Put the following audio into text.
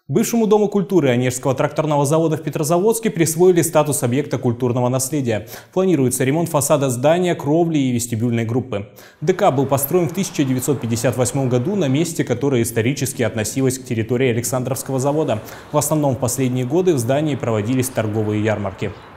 Бывшему Дому культуры Онежского тракторного завода в Петрозаводске присвоили статус объекта культурного наследия. Планируется ремонт фасада здания, кровли и вестибюльной группы. ДК был построен в 1958 году на месте, которое исторически относилось к территории Александровского завода. В основном в последние годы в здании проводились торговые ярмарки.